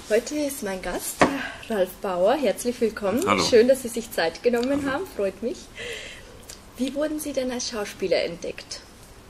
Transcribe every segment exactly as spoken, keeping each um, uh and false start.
Heute ist mein Gast, Ralf Bauer. Herzlich willkommen. Hallo. Schön, dass Sie sich Zeit genommen Hallo. haben, freut mich. Wie wurden Sie denn als Schauspieler entdeckt?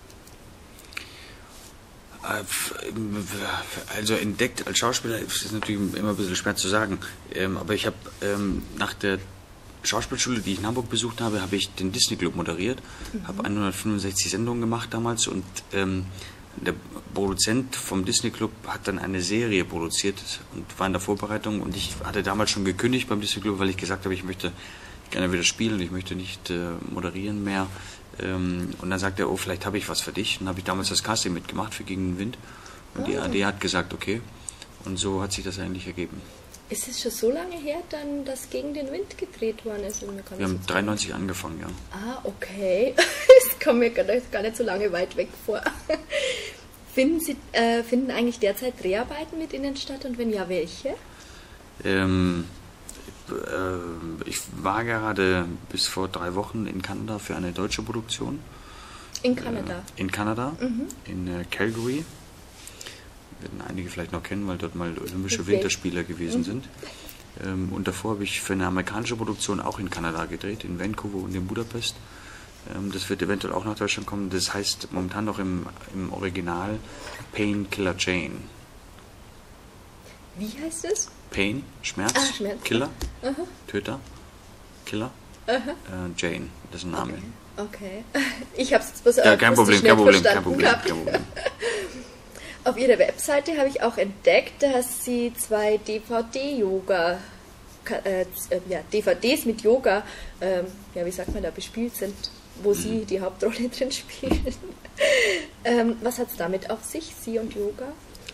Also entdeckt als Schauspieler ist natürlich immer ein bisschen schwer zu sagen. Aber ich habe ähm, nach der Schauspielschule, die ich in Hamburg besucht habe, habe ich den Disney Club moderiert, mhm. habe hundertfünfundsechzig Sendungen gemacht damals und ähm, der Produzent vom Disney Club hat dann eine Serie produziert und war in der Vorbereitung und ich hatte damals schon gekündigt beim Disney Club, weil ich gesagt habe, ich möchte gerne wieder spielen, ich möchte nicht äh, moderieren mehr. Ähm, und dann sagte er, oh, vielleicht habe ich was für dich. Und dann habe ich damals das Casting mitgemacht für Gegen den Wind und oh. die A D hat gesagt, okay. Und so hat sich das eigentlich ergeben. Ist es schon so lange her, dann, dass Gegen den Wind gedreht worden ist? Also wir haben dreiundneunzig angefangen, ja. Ah, okay. Das kommt mir gar nicht so lange weit weg vor. Finden Sie, äh, finden eigentlich derzeit Dreharbeiten mit Ihnen statt und wenn ja, welche? Ähm, äh, ich war gerade bis vor drei Wochen in Kanada für eine deutsche Produktion. In Kanada? Äh, in Kanada, mhm. in äh, Calgary. Werden einige vielleicht noch kennen, weil dort mal Olympische okay. Winterspiele gewesen mhm. sind. Ähm, und davor habe ich für eine amerikanische Produktion auch in Kanada gedreht, in Vancouver und in Budapest. Ähm, das wird eventuell auch nach Deutschland kommen. Das heißt momentan noch im, im Original Pain, Killer, Jane. Wie heißt es? Pain, Schmerz, ah, Schmerz. Killer, Aha. Töter, Killer, äh, Jane, das ist ein Name. Okay. okay. Ich habe es jetzt bloß ja, kein Problem, kein Problem, kein Problem, kein Problem. Auf Ihrer Webseite habe ich auch entdeckt, dass Sie zwei D V D-Yoga, äh, ja, D V Ds mit Yoga, ähm, ja, wie sagt man da, bespielt sind, wo mhm. Sie die Hauptrolle drin spielen. ähm, was hat es damit auf sich, Sie und Yoga?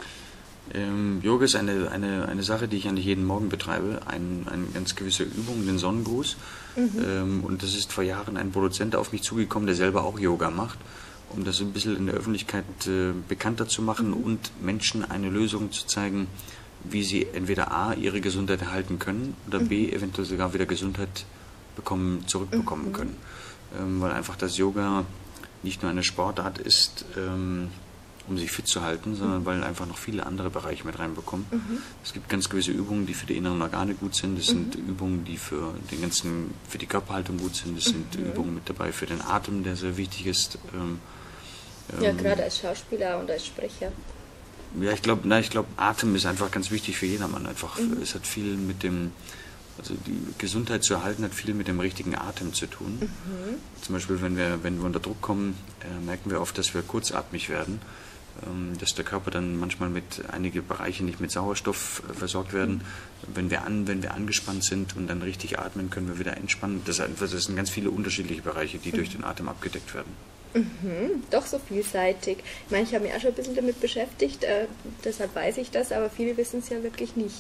Ähm, Yoga ist eine, eine, eine Sache, die ich eigentlich jeden Morgen betreibe, ein, eine ganz gewisse Übung, den Sonnengruß. Mhm. Ähm, und das ist vor Jahren ein Produzent auf mich zugekommen, der selber auch Yoga macht, um das ein bisschen in der Öffentlichkeit äh, bekannter zu machen mhm. und Menschen eine Lösung zu zeigen, wie sie entweder A, ihre Gesundheit erhalten können oder mhm. B, eventuell sogar wieder Gesundheit bekommen, zurückbekommen mhm. können. Ähm, weil einfach das Yoga nicht nur eine Sportart ist, ähm, um sich fit zu halten, sondern mhm. weil einfach noch viele andere Bereiche mit reinbekommen. Mhm. Es gibt ganz gewisse Übungen, die für die inneren Organe gut sind. Es mhm. sind Übungen, die für den ganzen, für die Körperhaltung gut sind. Es sind mhm. Übungen mit dabei für den Atem, der sehr wichtig ist. Ähm, ja, ähm, gerade als Schauspieler und als Sprecher. Ja, ich glaube, na, ich glaube, Atem ist einfach ganz wichtig für jedermann. Einfach, mhm. es hat viel mit dem, also die Gesundheit zu erhalten, hat viel mit dem richtigen Atem zu tun. Mhm. Zum Beispiel, wenn wir, wenn wir unter Druck kommen, äh, merken wir oft, dass wir kurzatmig werden. Dass der Körper dann manchmal mit einige Bereiche nicht mit Sauerstoff versorgt werden. Wenn wir, an, wenn wir angespannt sind und dann richtig atmen, können wir wieder entspannen. Das, das sind ganz viele unterschiedliche Bereiche, die durch den Atem abgedeckt werden. Mhm, doch so vielseitig. Ich meine, ich habe mich auch schon ein bisschen damit beschäftigt, äh, deshalb weiß ich das, aber viele wissen es ja wirklich nicht.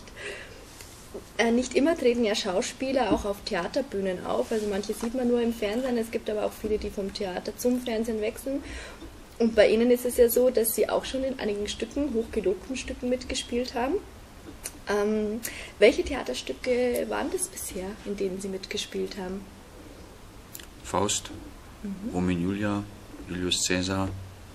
Äh, nicht immer treten ja Schauspieler auch auf Theaterbühnen auf. Also manche sieht man nur im Fernsehen, es gibt aber auch viele, die vom Theater zum Fernsehen wechseln. Und bei Ihnen ist es ja so, dass Sie auch schon in einigen Stücken, hochgelobten Stücken mitgespielt haben. Ähm, welche Theaterstücke waren das bisher, in denen Sie mitgespielt haben? Faust, mhm. Romeo und Julia, Julius Caesar,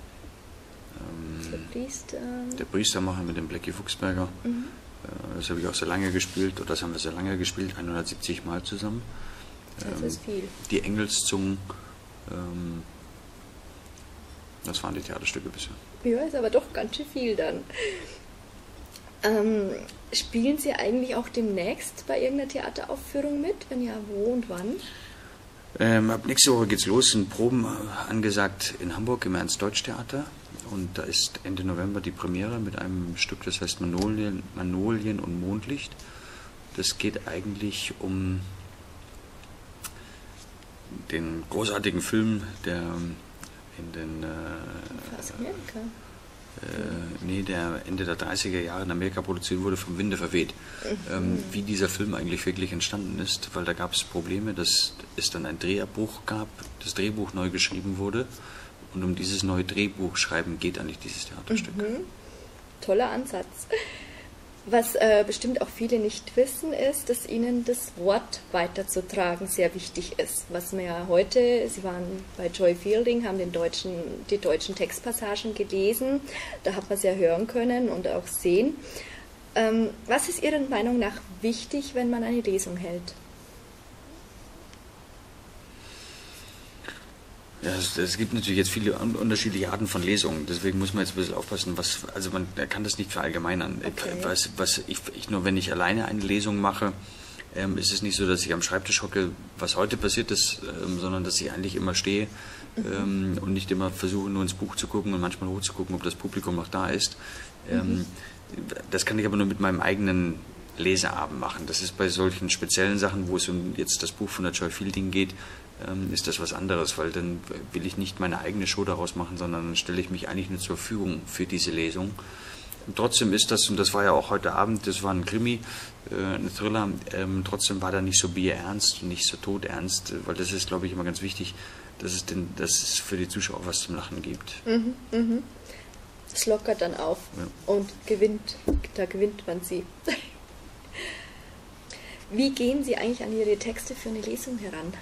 ähm, der Priester. Der Priestermacher mit dem Blecki Fuchsberger. Mhm. Äh, das habe ich auch sehr lange gespielt, oder das haben wir sehr lange gespielt, hundertsiebzig Mal zusammen. Das ähm, ist viel. Die Engelszungen. Ähm, Das waren die Theaterstücke bisher. Ja, ist aber doch ganz schön viel dann. Ähm, spielen Sie eigentlich auch demnächst bei irgendeiner Theateraufführung mit? Wenn ja, wo und wann? Ähm, ab nächste Woche geht's los, sind Proben angesagt in Hamburg im Ernst-Deutsch-Theater. Und da ist Ende November die Premiere mit einem Stück, das heißt Manolien, Manolien und Mondlicht. Das geht eigentlich um den großartigen Film, der in den äh, äh, nee, der Ende der dreißiger Jahre in Amerika produziert wurde, vom Winde verweht. Mhm. Ähm, wie dieser Film eigentlich wirklich entstanden ist, weil da gab es Probleme, dass es dann ein Drehabbruch gab, das Drehbuch neu geschrieben wurde und um dieses neue Drehbuch schreiben geht eigentlich dieses Theaterstück. Mhm. Toller Ansatz. Was äh, bestimmt auch viele nicht wissen, ist, dass ihnen das Wort weiterzutragen sehr wichtig ist. Was wir ja heute, Sie waren bei Joy Fielding, haben den deutschen, die deutschen Textpassagen gelesen, da hat man es ja hören können und auch sehen. Ähm, was ist Ihrer Meinung nach wichtig, wenn man eine Lesung hält? Ja, es, es gibt natürlich jetzt viele unterschiedliche Arten von Lesungen, deswegen muss man jetzt ein bisschen aufpassen, was, also man kann das nicht verallgemeinern. Okay. Was, was ich, ich nur, wenn ich alleine eine Lesung mache, ähm, ist es nicht so, dass ich am Schreibtisch hocke, was heute passiert ist, ähm, sondern dass ich eigentlich immer stehe ähm, und nicht immer versuche, nur ins Buch zu gucken und manchmal hochzugucken, ob das Publikum noch da ist. Ähm, mhm. Das kann ich aber nur mit meinem eigenen Leseabend machen. Das ist bei solchen speziellen Sachen, wo es um jetzt das Buch von der Joy Fielding geht, ähm, ist das was anderes, weil dann will ich nicht meine eigene Show daraus machen, sondern dann stelle ich mich eigentlich nur zur Verfügung für diese Lesung. Und trotzdem ist das, und das war ja auch heute Abend, das war ein Krimi, äh, ein Thriller, ähm, trotzdem war da nicht so bierernst und nicht so todernst, weil das ist, glaube ich, immer ganz wichtig, dass es, denn, dass es für die Zuschauer was zum Lachen gibt. Mhm, mhm. Das lockert dann auf ja. Und gewinnt, da gewinnt man sie. Wie gehen Sie eigentlich an Ihre Texte für eine Lesung heran?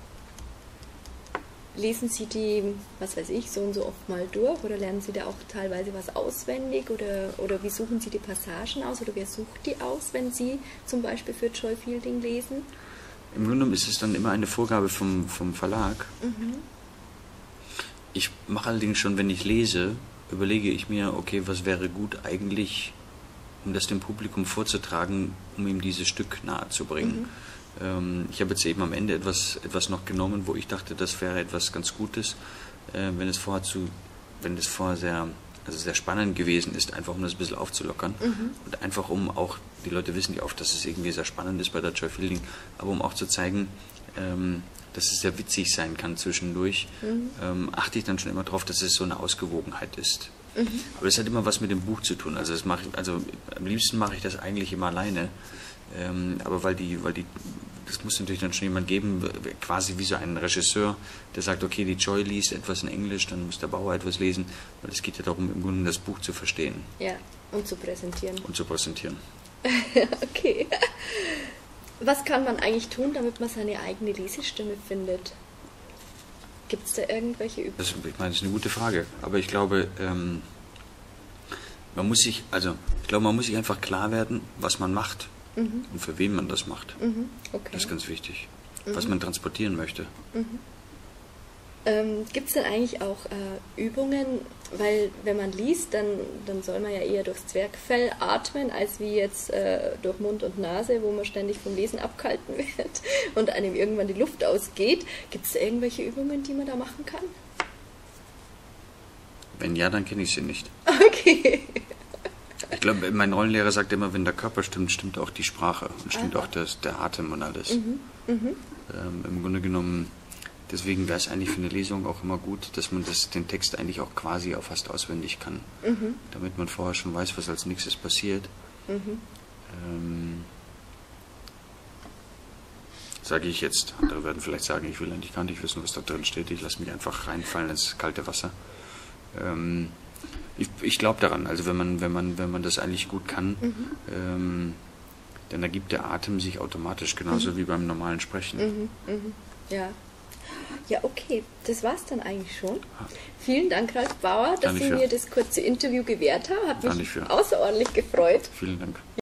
Lesen Sie die, was weiß ich, so und so oft mal durch oder lernen Sie da auch teilweise was auswendig oder, oder wie suchen Sie die Passagen aus oder wer sucht die aus, wenn Sie zum Beispiel für Joy Fielding lesen? Im Grunde genommen ist es dann immer eine Vorgabe vom, vom Verlag. Mhm. Ich mache allerdings schon, wenn ich lese, überlege ich mir, okay, was wäre gut eigentlich, um das dem Publikum vorzutragen, um ihm dieses Stück nahe zu bringen. Mhm. Ähm, ich habe jetzt eben am Ende etwas, etwas noch genommen, wo ich dachte, das wäre etwas ganz Gutes, äh, wenn es vorher zu, wenn es vorher sehr, also sehr spannend gewesen ist, einfach um das ein bisschen aufzulockern mhm. und einfach um auch, die Leute wissen ja oft, dass es irgendwie sehr spannend ist bei der Joy Fielding, aber um auch zu zeigen, ähm, dass es sehr witzig sein kann zwischendurch, mhm. ähm, achte ich dann schon immer darauf, dass es so eine Ausgewogenheit ist. Mhm. Aber das hat immer was mit dem Buch zu tun. Also, das mache ich, also am liebsten mache ich das eigentlich immer alleine. Ähm, aber weil die, weil die, das muss natürlich dann schon jemand geben, quasi wie so ein Regisseur, der sagt, okay, die Joy liest etwas in Englisch, dann muss der Bauer etwas lesen, weil es geht ja darum, im Grunde das Buch zu verstehen. Ja, und zu präsentieren. Und zu präsentieren. Okay. Was kann man eigentlich tun, damit man seine eigene Lesestimme findet? Gibt es da irgendwelche Übungen? Das, ich meine, das ist eine gute Frage. Aber ich glaube, ähm, man muss sich, also ich glaube, man muss sich einfach klar werden, was man macht mhm. und für wen man das macht. Mhm. Okay. Das ist ganz wichtig. Mhm. Was man transportieren möchte. Mhm. Ähm, Gibt es denn eigentlich auch äh, Übungen, weil wenn man liest, dann, dann soll man ja eher durchs Zwerchfell atmen, als wie jetzt äh, durch Mund und Nase, wo man ständig vom Lesen abgehalten wird und einem irgendwann die Luft ausgeht. Gibt es da irgendwelche Übungen, die man da machen kann? Wenn ja, dann kenne ich sie nicht. Okay. Ich glaube, mein Rollenlehrer sagt immer, wenn der Körper stimmt, stimmt auch die Sprache und stimmt Aha. auch das, der Atem und alles. Mhm. Mhm. Ähm, Im Grunde genommen, deswegen wäre es eigentlich für eine Lesung auch immer gut, dass man das, den Text eigentlich auch quasi auch fast auswendig kann. Mhm. Damit man vorher schon weiß, was als nächstes passiert. Mhm. Ähm, sage ich jetzt. Andere werden vielleicht sagen, ich will eigentlich gar nicht wissen, was da drin steht. Ich lasse mich einfach reinfallen ins kalte Wasser. Ähm, ich ich glaube daran, also wenn man, wenn man, wenn man das eigentlich gut kann, mhm. ähm, dann ergibt der Atem sich automatisch, genauso mhm. wie beim normalen Sprechen. Mhm. Mhm. Ja. Ja, okay, das war's dann eigentlich schon. Vielen Dank, Ralf Bauer, dass Sie mir das kurze Interview gewährt haben. Hat mich außerordentlich gefreut. Vielen Dank.